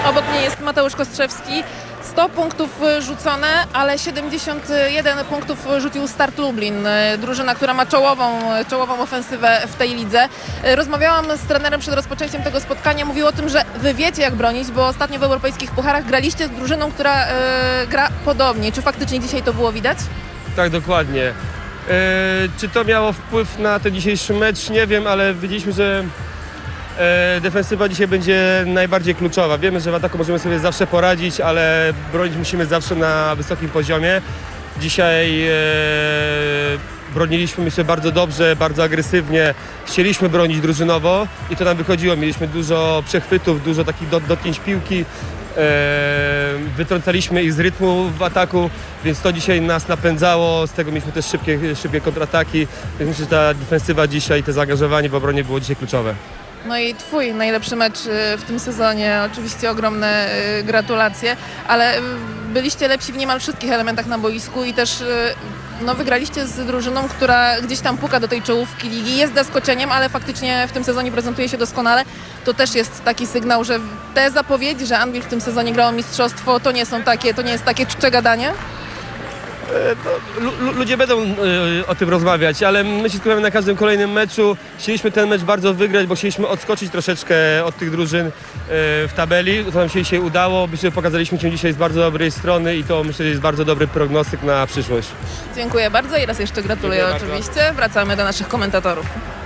Obok mnie jest Mateusz Kostrzewski. 100 punktów rzucone, ale 71 punktów rzucił Start Lublin, drużyna, która ma czołową ofensywę w tej lidze. Rozmawiałam z trenerem przed rozpoczęciem tego spotkania, mówił o tym, że wy wiecie jak bronić, bo ostatnio w europejskich pucharach graliście z drużyną, która gra podobnie. Czy faktycznie dzisiaj to było widać? Tak, dokładnie. Czy to miało wpływ na ten dzisiejszy mecz? Nie wiem, ale wiedzieliśmy, że defensywa dzisiaj będzie najbardziej kluczowa. Wiemy, że w ataku możemy sobie zawsze poradzić, ale bronić musimy zawsze na wysokim poziomie. Dzisiaj broniliśmy, myślę, bardzo dobrze, bardzo agresywnie. Chcieliśmy bronić drużynowo i to nam wychodziło. Mieliśmy dużo przechwytów, dużo takich dotknięć piłki. Wytrącaliśmy ich z rytmu w ataku, więc to dzisiaj nas napędzało. Z tego mieliśmy też szybkie kontrataki. Więc myślę, że ta defensywa dzisiaj, to zaangażowanie w obronie było dzisiaj kluczowe. No i twój najlepszy mecz w tym sezonie, oczywiście ogromne gratulacje, ale byliście lepsi w niemal wszystkich elementach na boisku i też wygraliście z drużyną, która gdzieś tam puka do tej czołówki ligi, jest zaskoczeniem, ale faktycznie w tym sezonie prezentuje się doskonale. To też jest taki sygnał, że te zapowiedzi, że Anwil w tym sezonie grał mistrzostwo, to nie jest takie czcze gadanie? Ludzie będą o tym rozmawiać, ale my się skupiamy na każdym kolejnym meczu. Chcieliśmy ten mecz bardzo wygrać, bo chcieliśmy odskoczyć troszeczkę od tych drużyn w tabeli. To nam się dzisiaj udało. Myślę, że pokazaliśmy się dzisiaj z bardzo dobrej strony i to myślę, że jest bardzo dobry prognostyk na przyszłość. Dziękuję bardzo i raz jeszcze gratuluję. Dziękuję oczywiście. Wracamy do naszych komentatorów.